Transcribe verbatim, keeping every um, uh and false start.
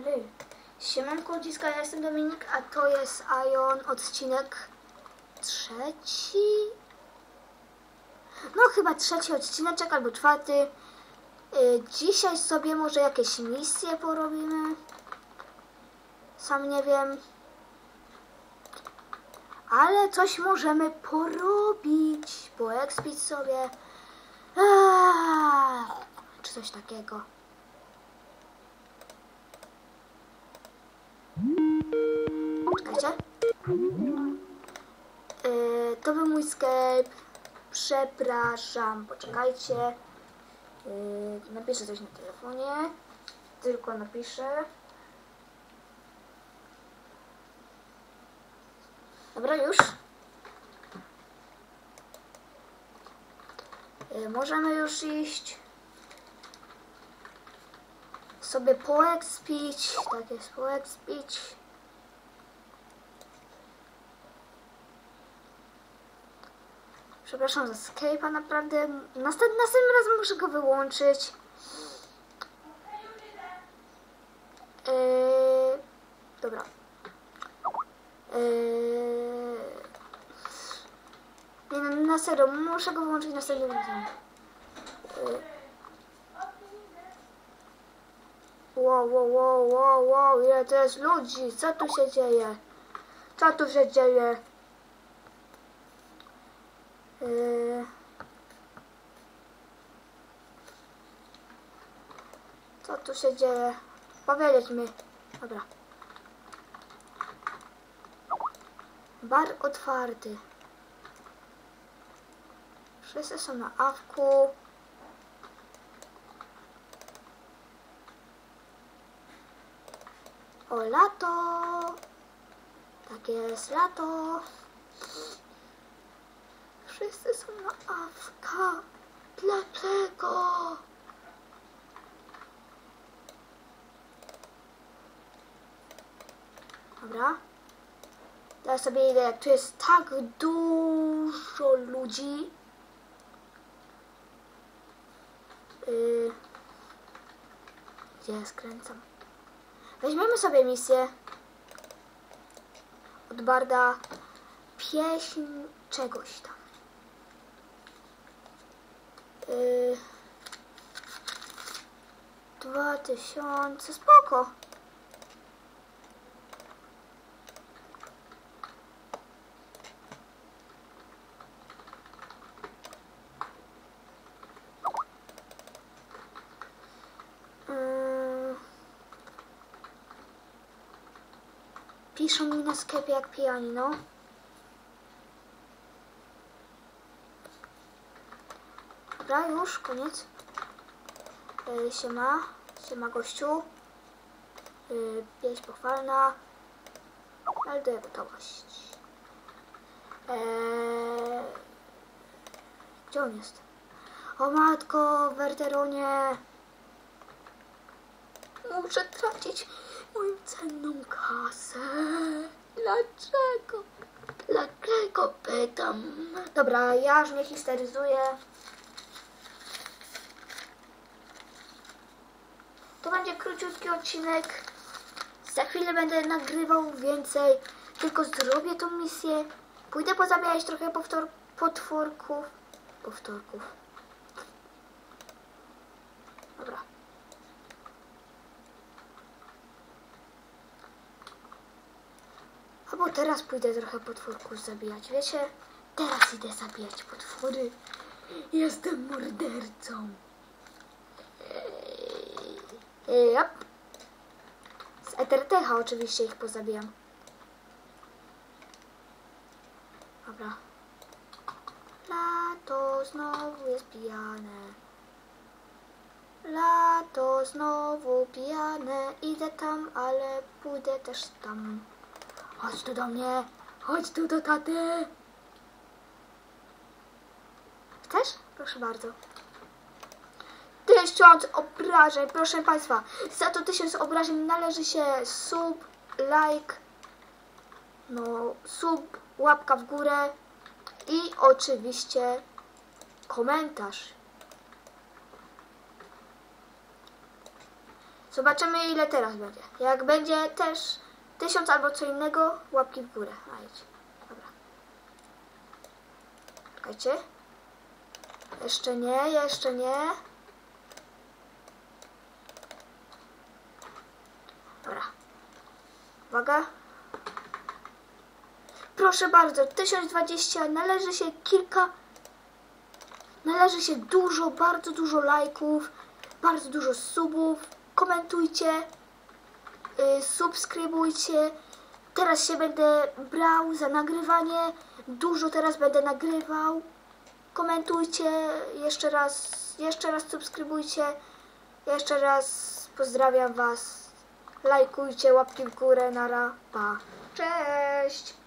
dobry. Siemanko ludziska, ja jestem Dominik, a to jest Ion, odcinek trzeci? No chyba trzeci odcineczek albo czwarty. Yy, dzisiaj sobie może jakieś misje porobimy. Sam nie wiem. Ale coś możemy porobić. Poekspić sobie. Eee, czy coś takiego. Czekajcie. Yy, to był mój Skype. Przepraszam. Poczekajcie. Yy, napiszę coś na telefonie. Tylko napiszę. Dobra, już. Yy, możemy już iść. Sobie poekspić. Tak jest, poekspić. Przepraszam za Skype'a, naprawdę. Następnym, następnym razem muszę go wyłączyć. Yy, dobra. Yy, nie, no, na serio, muszę go wyłączyć następnym razem. Yy. Wow, wow, wow, wow, wow, ile to jest ludzi, co tu się dzieje? Co tu się dzieje? Yy. Co tu się dzieje? Powiedzieć mi. Dobra. Bar otwarty. Wszyscy są na awku. O, lato. Tak jest, lato. Wszyscy są na awka. Dlaczego? Dobra. Teraz sobie idę, jak tu jest tak dużo ludzi. Yy. Gdzie ja skręcam? Weźmiemy sobie misję od Barda. Pieśń czegoś tam. Yy. Dwa tysiące. Spoko. Piszą mi na Skype jak pijani, no. Dobra, już, koniec. Yy, siema, siema gościu. Yy, pieśń pochwalna. Melduję gotowość. Eee, gdzie on jest? O matko, Werteronie. Muszę tracić moją cenną kasę. Dlaczego? Dlaczego pytam? Dobra, ja już mnie histeryzuję. To będzie króciutki odcinek. Za chwilę będę nagrywał więcej. Tylko zrobię tą misję. Pójdę pozabijać trochę powtór potworków. Powtórków. Dobra. Albo teraz pójdę trochę potworków zabijać, wiecie? Teraz idę zabijać potwory. Jestem mordercą. Yep. Z Ethertecha oczywiście ich pozabijam. Dobra. Lato znowu jest pijane. Lato znowu pijane. Idę tam, ale pójdę też tam. Chodź tu do mnie. Chodź tu do taty. Chcesz? Proszę bardzo. Tysiąc obrażeń, proszę Państwa. Za to tysiąc obrażeń należy się sub, like, no sub, łapka w górę i oczywiście komentarz. Zobaczymy, ile teraz będzie. Jak będzie też tysiąc albo co innego, łapki w górę. A idź. Dobra. Czekajcie. Jeszcze nie, jeszcze nie. Dobra. Uwaga. Proszę bardzo, tysiąc dwadzieścia, należy się kilka, należy się dużo, bardzo dużo lajków, bardzo dużo subów, komentujcie, yy, subskrybujcie. Teraz się będę brał za nagrywanie, dużo teraz będę nagrywał. Komentujcie, jeszcze raz, jeszcze raz subskrybujcie, jeszcze raz pozdrawiam was, lajkujcie, łapki w górę, nara, pa, cześć!